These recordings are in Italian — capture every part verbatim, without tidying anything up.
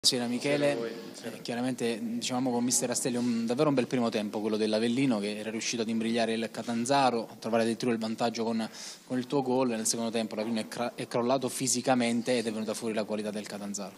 Buonasera Michele, eh, chiaramente dicevamo con mister Rastelli un, davvero un bel primo tempo quello dell'Avellino, che era riuscito ad imbrigliare il Catanzaro, a trovare addirittura il vantaggio con, con il tuo gol. Nel secondo tempo l'Avellino è, cra- è crollato fisicamente ed è venuta fuori la qualità del Catanzaro.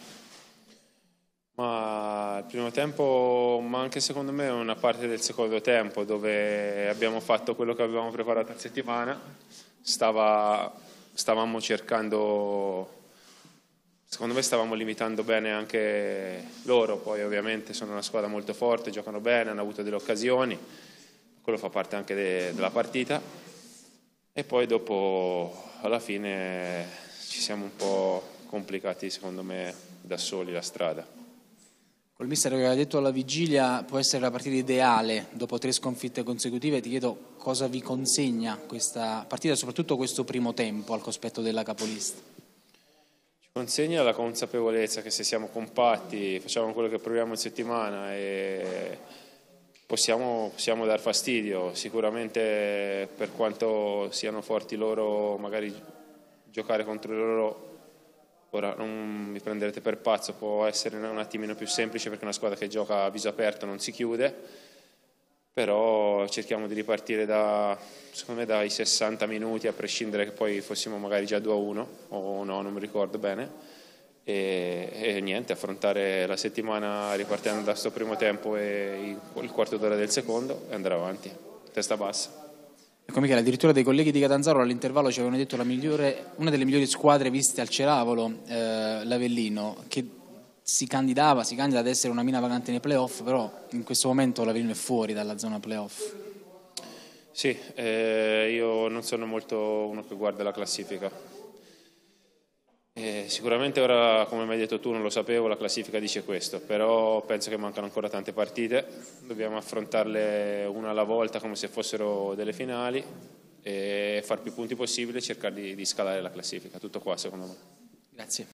Ma il primo tempo, ma anche secondo me una parte del secondo tempo, dove abbiamo fatto quello che avevamo preparato a settimana. Stava, stavamo cercando, secondo me stavamo limitando bene anche loro. Poi ovviamente sono una squadra molto forte, giocano bene, hanno avuto delle occasioni, quello fa parte anche de, della partita. E poi dopo alla fine ci siamo un po' complicati secondo me da soli la strada. Col mister che aveva detto alla vigilia può essere la partita ideale dopo tre sconfitte consecutive. Ti chiedo cosa vi consegna questa partita, soprattutto questo primo tempo al cospetto della capolista. Ci consegna la consapevolezza che se siamo compatti, facciamo quello che proviamo in settimana e possiamo, possiamo dar fastidio. Sicuramente, per quanto siano forti loro, magari giocare contro loro, ora non mi prenderete per pazzo, può essere un attimino più semplice perché è una squadra che gioca a viso aperto, non si chiude, però cerchiamo di ripartire da, secondo me, dai sessanta minuti, a prescindere che poi fossimo magari già due a uno o no, non mi ricordo bene, e, e niente, affrontare la settimana ripartendo da questo primo tempo e il quarto d'ora del secondo e andare avanti, testa bassa. Ecco Michele, addirittura dei colleghi di Catanzaro all'intervallo ci avevano detto la migliore, una delle migliori squadre viste al Ceravolo, eh, l'Avellino, che si candidava, si candida ad essere una mina vagante nei playoff, però in questo momento l'Avellino è fuori dalla zona playoff. Sì, eh, io non sono molto uno che guarda la classifica. Eh, sicuramente ora, come mi hai detto tu, non lo sapevo, la classifica dice questo, però penso che mancano ancora tante partite, dobbiamo affrontarle una alla volta come se fossero delle finali e far più punti possibile e cercare di, di scalare la classifica, tutto qua secondo me. Grazie.